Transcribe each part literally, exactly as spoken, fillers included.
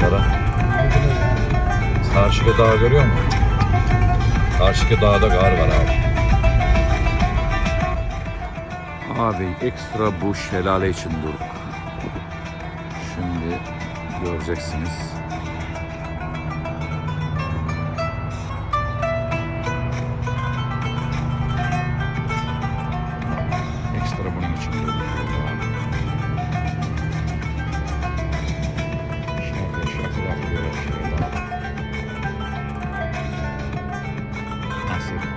manzara. Karşıda dağ görüyor musun? Karşıda dağda kar var abi. Abi ekstra bu şelale için durduk. Şimdi göreceksiniz. Ekstra bunun için durduk. Şöyle şöyle yapıyor şöyle. Nasıl?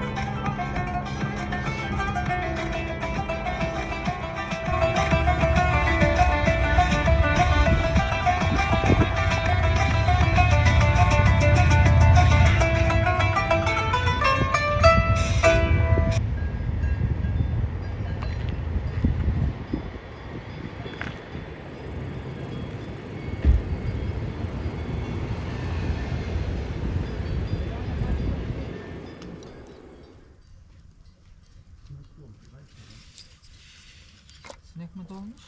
Sinek mi dolmuş?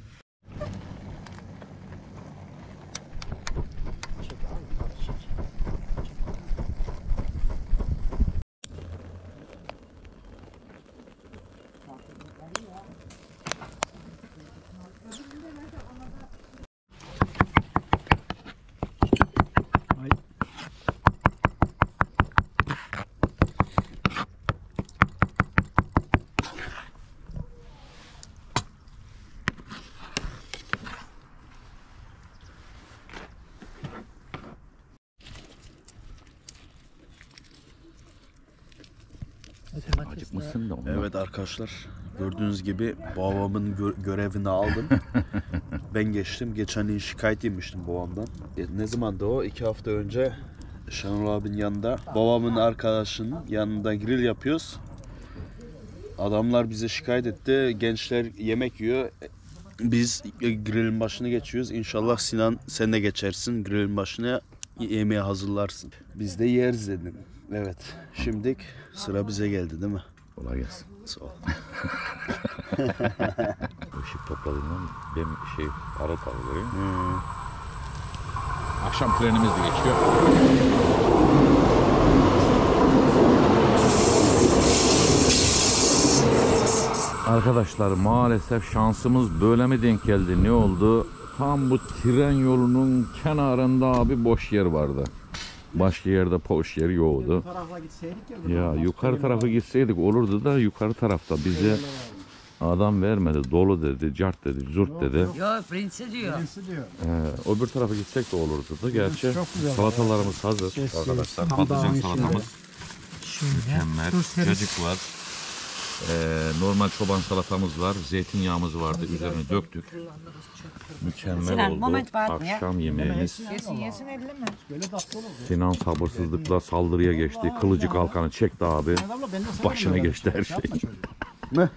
Acıkmışsın da ondan. Evet arkadaşlar, gördüğünüz gibi babamın gö görevini aldım. Ben geçtim. Geçen gün şikayet yemiştim babamdan. E, ne zamandı o? İki hafta önce Şenol abinin yanında babamın arkadaşının yanında grill yapıyoruz. Adamlar bize şikayet etti. Gençler yemek yiyor. Biz grillin başına geçiyoruz. İnşallah Sinan sen de geçersin. Grillin başına yemeği hazırlarsın. Biz de yeriz dedim. Evet. Şimdi sıra bize geldi değil mi? Kolay gelsin. Sağ ol. Işık topladığından ben şey arı tabi görüyor musun? Hmm. Akşam trenimiz de geçiyor. Arkadaşlar maalesef şansımız böyle mi denk geldi? Ne oldu? Tam bu tren yolunun kenarında abi boş yer vardı. Başka yerde boş yer yoktu. Ya yukarı tarafa gitseydik olurdu da yukarı tarafta bize adam vermedi. Dolu dedi, cart dedi, zurt dedi. Yok, prinsi diyor. Ee, öbür tarafa gitsek de olurdu da. Gerçi salatalarımız hazır arkadaşlar. Patlıcan salatamız mükemmel. Cacık var. Ee, normal çoban salatamız var. Zeytinyağımız vardı. Üzerine döktük. Mükemmel Sinan, oldu. moment var mı ya? Akşam yemeğimiz. Yesin yesin elli mi? Sinan sabırsızlıkla saldırıya geçti. Kılıcı kalkanı çekti abi. Başına geçti her şey. Ne?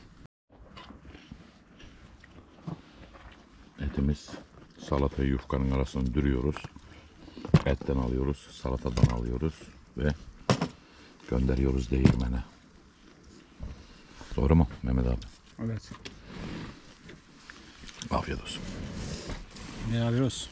Etimiz salatayı yufkanın arasına dürüyoruz. Etten alıyoruz, salatadan alıyoruz ve gönderiyoruz değirmene. Doğru mu Mehmet abi? Evet. Afiyet olsun. Beraber olsun.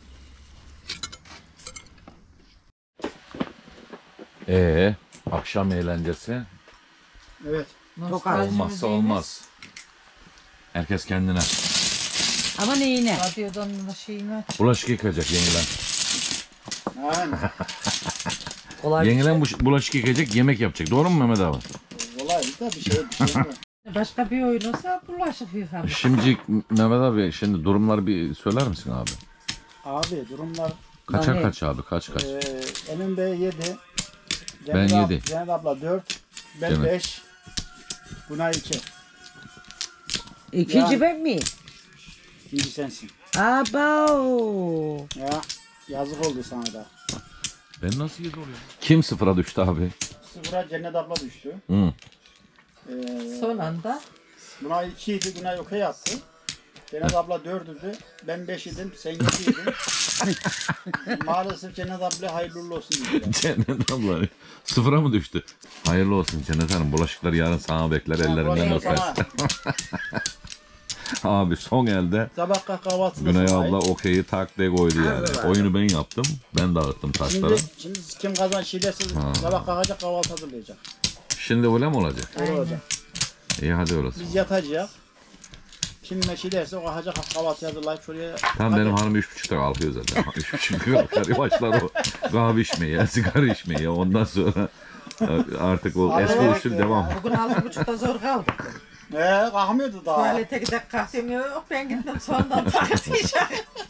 Ee, akşam eğlencesi Evet. olmazsa olmaz. Herkes kendine. Ama neyine? Radyodan şeyini aç. Bulaşık yıkayacak yengilen. Aynen. Kolay. Yengilen bu bulaşık yıkayacak, yemek yapacak. Doğru mu Mehmet abi? Kolay da bir şey bir şey. Başka bir oyun olsa bulaşık yıkamak. Şimdi Mehmet abi şimdi durumları bir söyler misin abi? Abi durumlar Kaça Yani- kaç abi kaç kaç? e, Emin Bey yedi. Ben ab- yedi. Cennet abla dört. Ben Cennet. beş. Günay iki. İkinci Yani- ben mi? İkinci sensin. Abo. Ya yazık oldu sana da. Ben nasıl yedi oluyor? Kim sıfıra düştü abi? Sıfıra Cennet abla düştü. Hı. E, Son anda Günay iki idi. Günay okey attı. Cennet abla dördüydü. Ben beş idim. Sen yedi idin. Maalesef Cennet abla hayırlı uğurlu olsun dedi. Cennet abla sıfıra mı düştü? Hayırlı olsun Cennet Hanım. Bulaşıklar yarın sana bekler ellerinden Bulaşığı öper. sana. Abi son elde Sabah kahvaltıda Güney sonra- abla okeyi tak de koydu yani. Evet. Oyunu ben yaptım. Ben dağıttım taşları. Şimdi, şimdi kim kazan şiddetsiz sabah kalkacak kahvaltı hazırlayacak. Şimdi öyle mi olacak? Öyle olacak. İyi hadi orası. Biz yatacağız. Kim ne şey derse o kalkacak kahvaltı hazırlayıp şuraya... Tam benim hanım üç buçukta kalkıyor zaten. Üç buçukta kalkar. Başlar o kahve içmeye, sigara içmeye. Ondan sonra artık o Abi eski evet usul ya. devam. Bugün altı buçukta zor kaldık. Ee, kalkmıyordu daha. Tuvalete gidip kalktım yok. Ben gittim sonradan tartışacağım.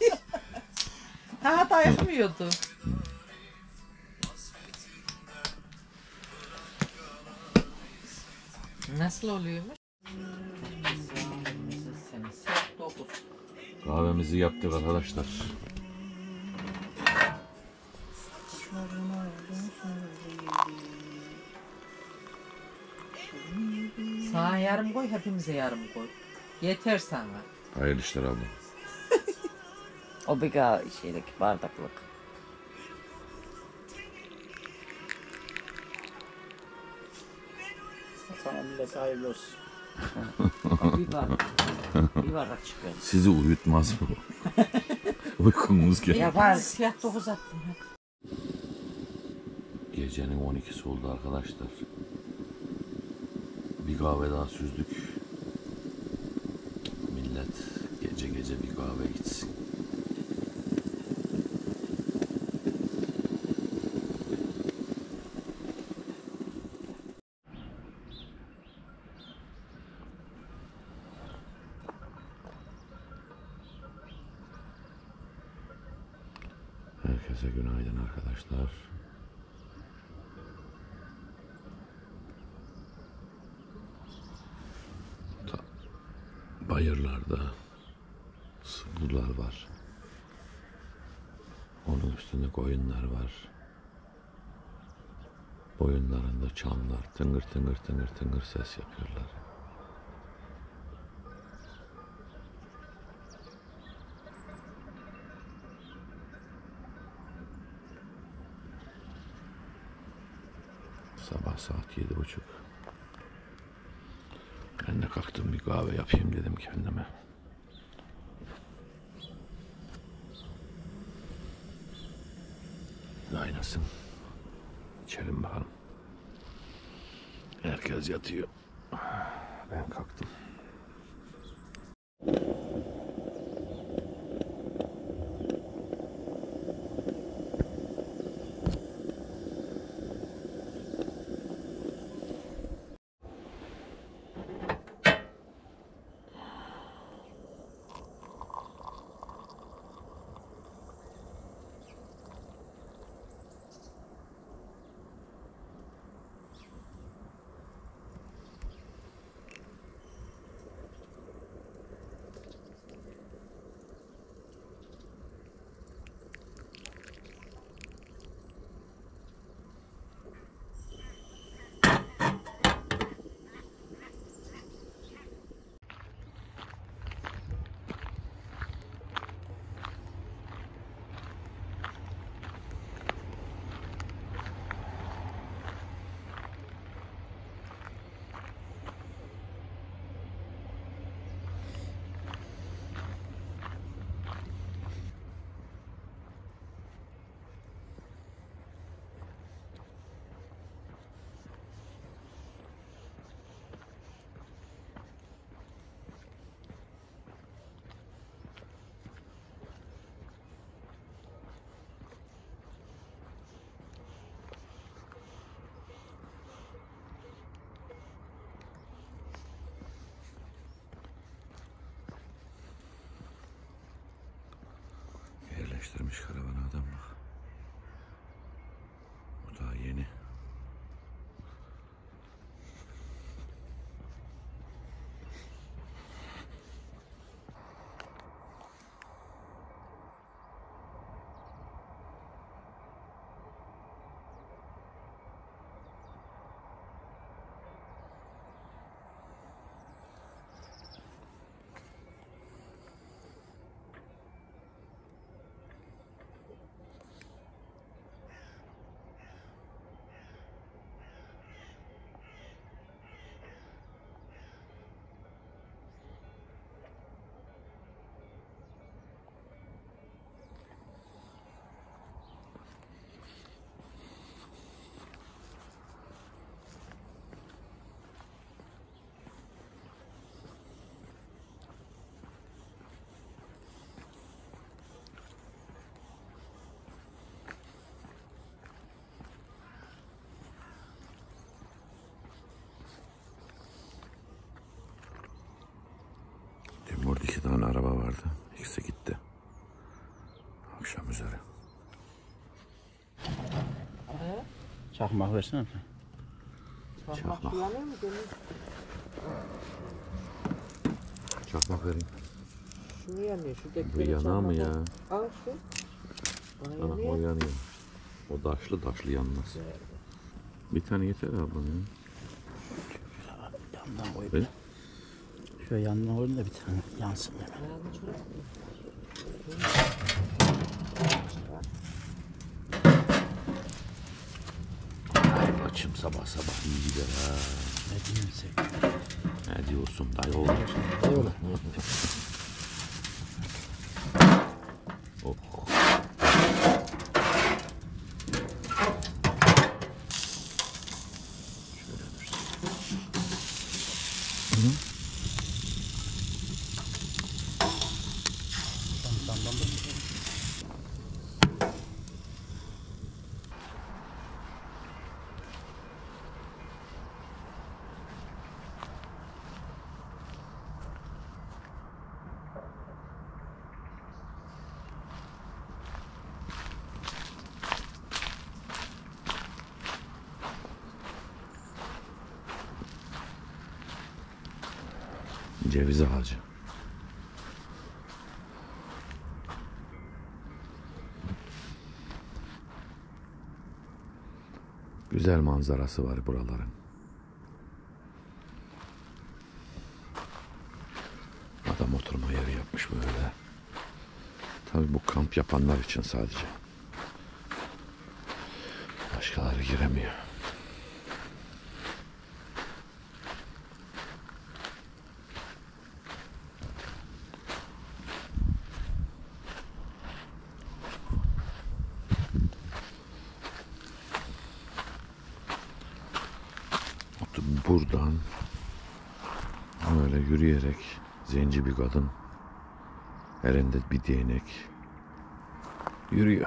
Daha dayanmıyordu. Nasıl oluyormuş? Saat dokuz. Kahvemizi yaptık arkadaşlar. Sana yarım koy, hepimize yarım koy. Yeter sana. Hayırlı işler abla. O bir ga- şeydeki bardaklık. Sana millet hayırlı olsun. O bir bardak. Bir bardak çıkıyor. Sizi uyutmaz bu. Uykunuz geldi. Yapar. Siyah dokuz attım. Hadi. Gecenin on ikisi oldu arkadaşlar. Bir kahve daha süzdük. Millet gece gece bir kahve içsin. Herkese günaydın arkadaşlar. Ta- Bayırlarda sığırlar var. Onun üstünde koyunlar var. Boyunlarında çamlar tıngır tıngır tıngır tıngır ses yapıyorlar. Sabah saat yedi buçuk. Ben de kalktım bir kahve yapayım dedim kendime. Kaynasın. İçelim bakalım. Herkes yatıyor. Ben kalktım. Yerleştirmiş karavanı adam bak. Bu daha yeni. İki tane araba vardı. İkisi gitti. Akşam üzere. Çakmak versene. Çakmak. Çakmak vereyim. Şunu yanıyor. Şuradaki Bu yanar mı ya? Al şu. Ha, o yanıyor. O daşlı daşlı yanmaz. Bir tane yeter ablam ya. Yandan koy. Ver. Şöyle yandan koyun da bir tane yansın. Ay açım sabah sabah iyi gider ha. Ne diyeyim sen? Ne diyorsun dayı oğlum? Eyvallah. Oh. Ceviz ağacı. Güzel manzarası var buraların. Adam oturma yeri yapmış böyle. Tabii bu kamp yapanlar için sadece. Başkaları giremiyor. Buradan böyle yürüyerek zenci bir kadın, elinde bir değnek yürüyor.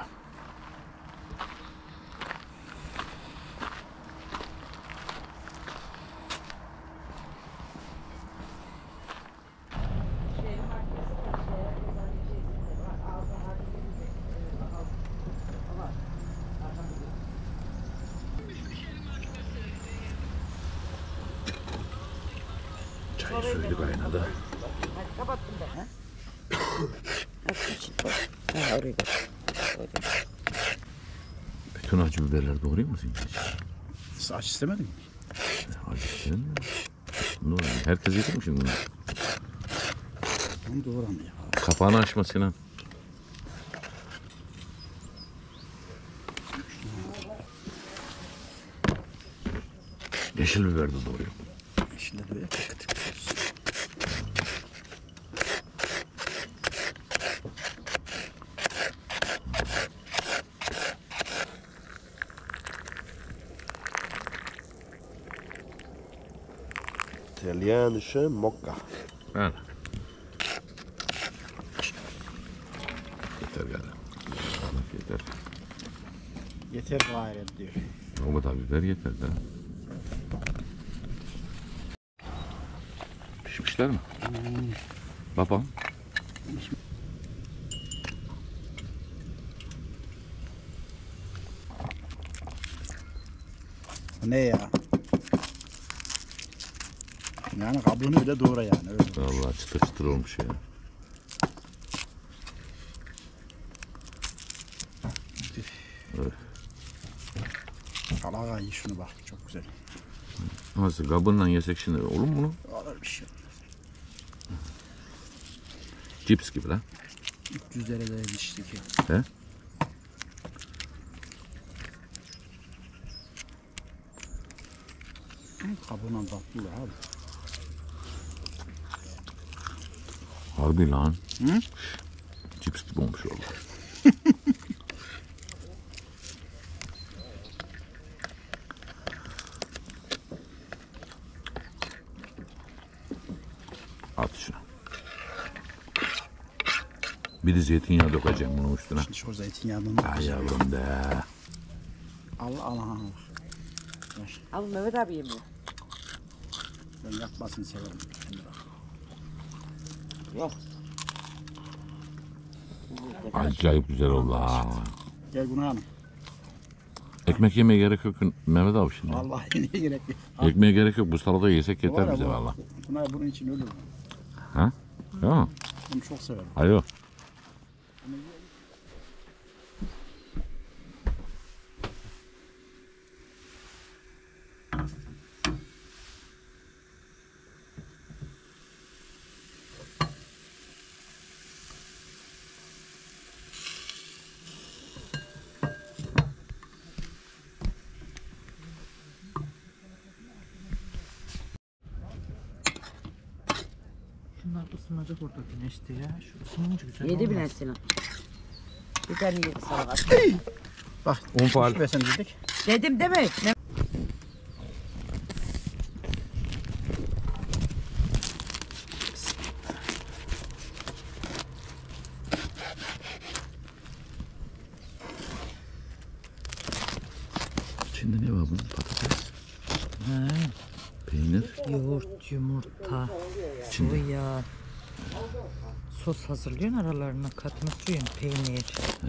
Çay suyunu kaynadı. Kapattım ben. Ha, oraya bak. Bütün acı biberleri doğrayayım mı senin? Saç istemedin mi? Acı senin mi? Ne oluyor? Herkes yedi mi şimdi bunu? Onu doğramıyor. Kapağını açma Sinan. Yeşil biber de doğruyor. Yeşille de böyle kıt kıt olsun. İtalyanische Mokka. Ver. Yeter galiba. Yeter. Yeter gayret diyor. O kadar biber yeter de. Pişmişler mi? Hmm. Babam. Ne ya? Yani kabuğunu bile doğra yani. Öyle. Vallahi çıtır çıtır olmuş ya. Evet. Kalağa iyi şunu bak. Çok güzel. Nasıl kabınla yesek şimdi olur mu bunu? Olur bir şey. Cips gibi lan. üç yüz dereceye düştü ki. He? Kabuğundan tatlı abi. Harbi lan. Hı? Cips gibi olmuş oldu. At şunu. Bir de zeytinyağı dökeceğim bunun üstüne. Şimdi şu zeytinyağından da Ay güzel. yavrum be. Al al al. Ver. Al Mehmet abi yemiyor. Ben yapmasını severim. Yok. Acayip güzel oldu ha. Gel Günay Hanım. Ekmek yemeye gerek yok Mehmet abi şimdi. Vallahi yine gerek yok. Ekmeğe gerek yok. Bu salata yesek Var yeter ya bize bu- valla. Günay bunun için ölür. Ha? Ya. Bunu çok severim. Alo. Şunlar ısınacak orada güneşte ya. Şu ısınınca güzel Yedi olmaz. bile Sinan. Bir tane yedi salak. Bak. Un faal. Pişmesin dedik. Dedim değil mi? Ne? İçinde ne var bunun? Patates, Ha, peynir. yoğurt, yumurta, sıvı yağ. Sos hazırlıyorsun, aralarına katma suyun, peynir.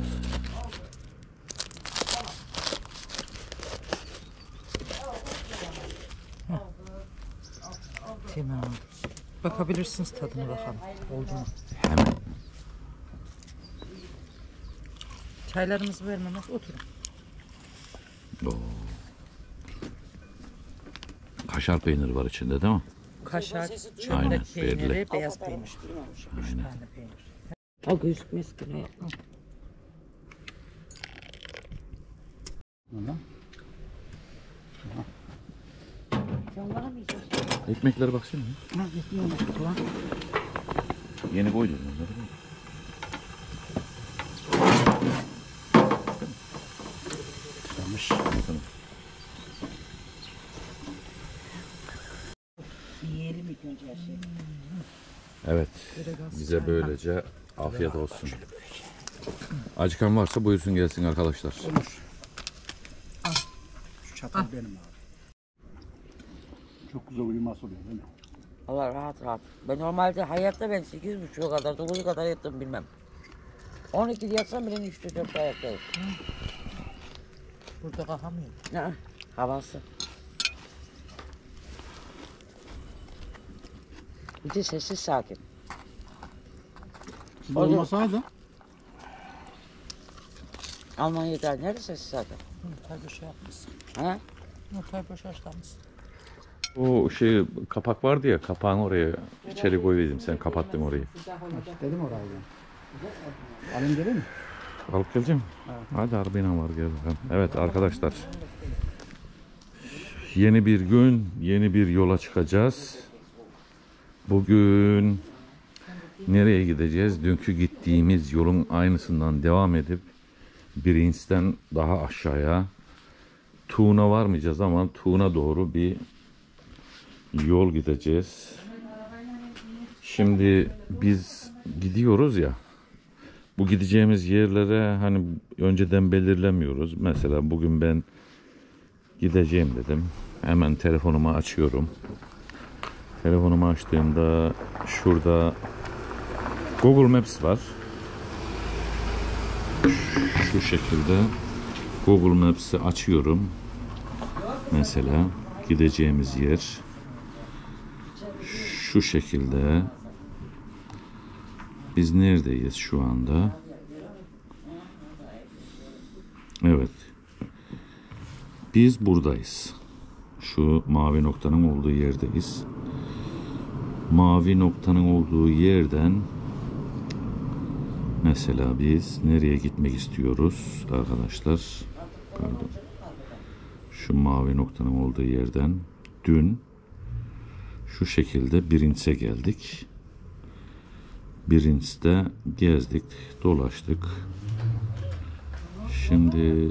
Heh. Tamam. Bakabilirsiniz tadına bakalım. Oldu mu? Hemen. Çaylarımızı vermemez, oturun. Oo. Kaşar peyniri var içinde değil mi? Kaşar, Aynen, çömlek peyniri, belli. beyaz peynir. Üç tane peynir. O gözükmez Günay. Sen bana mı yiyeceksin? Ekmeklere baksana. Ha, gitmiyorum lan. Yeni koydum onları. Güzelmiş. Yiyelim ilk önce her şeyi. Evet. Bize böylece afiyet olsun. Acıkan varsa buyursun gelsin arkadaşlar. Olur. Şu çatal benim abi. Çok güzel uyuması oluyor değil mi? Allah rahat rahat. Ben normalde hayatta ben sekiz buçuğa kadar, dokuza kadar yattım bilmem. on ikide yatsam bile üçte dörtte ayaktayım. Burada kalkamıyorum. Ne? Havası. Bir de sessiz sakin. Siz Olur. olmasaydı Almanya'da nerede sessiz sakin? Yumurtayı boşa yapmışsın. Ha? Yumurtayı boşa açlamışsın. O şey kapak vardı ya, kapağını oraya içeri koyuyordum. Sen kapattın orayı. dedim orayı ben. Alayım geleyim mi? Alıp geleceğim. Hadi arabayla var gel bakalım. Evet arkadaşlar. Yeni bir gün, yeni bir yola çıkacağız. Bugün nereye gideceğiz? Dünkü gittiğimiz yolun aynısından devam edip Birinç'ten daha aşağıya Tuğuna varmayacağız ama Tuğuna doğru bir yol gideceğiz. Şimdi biz gidiyoruz ya. Bu gideceğimiz yerlere hani önceden belirlemiyoruz. Mesela bugün ben gideceğim dedim. Hemen telefonumu açıyorum. Telefonumu açtığımda şurada Google Maps var. Şu şekilde Google Maps'i açıyorum. Mesela gideceğimiz yer şu şekilde. Biz neredeyiz şu anda? Evet. Biz buradayız. Şu mavi noktanın olduğu yerdeyiz. Mavi noktanın olduğu yerden mesela biz nereye gitmek istiyoruz arkadaşlar? Pardon. Şu mavi noktanın olduğu yerden dün şu şekilde Birinç'e geldik. Birinç'te gezdik, dolaştık. Şimdi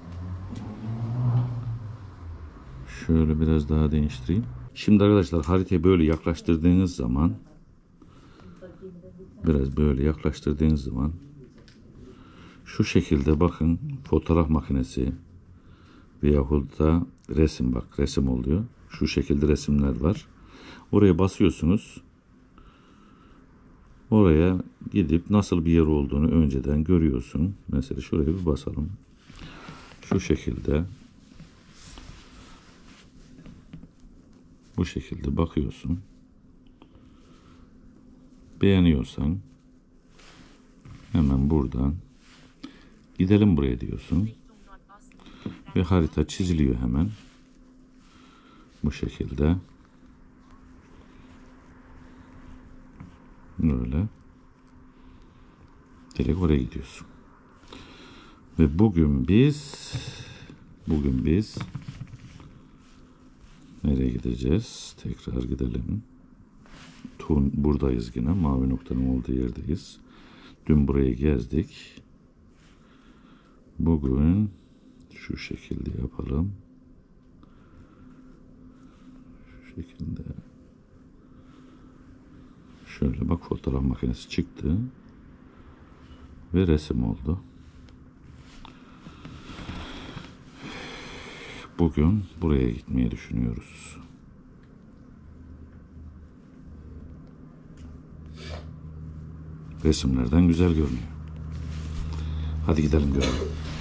şöyle biraz daha değiştireyim. Şimdi arkadaşlar haritayı böyle yaklaştırdığınız zaman biraz böyle yaklaştırdığınız zaman şu şekilde bakın fotoğraf makinesi veyahut da resim bak resim oluyor. Şu şekilde resimler var. Oraya basıyorsunuz. Oraya gidip nasıl bir yer olduğunu önceden görüyorsun. Mesela şuraya bir basalım. Şu şekilde. Bu şekilde bakıyorsun. Beğeniyorsan hemen buradan gidelim buraya diyorsun. Ve harita çiziliyor hemen. Bu şekilde. Böyle. Direkt oraya gidiyorsun. Ve bugün biz bugün biz nereye gideceğiz? Tekrar gidelim. Tun buradayız yine. Mavi noktanın olduğu yerdeyiz. Dün burayı gezdik. Bugün şu şekilde yapalım. Şu şekilde. Şöyle bak, fotoğraf makinesi çıktı. Ve resim oldu. Bugün buraya gitmeyi düşünüyoruz. Resimlerden güzel görünüyor. Hadi gidelim görelim.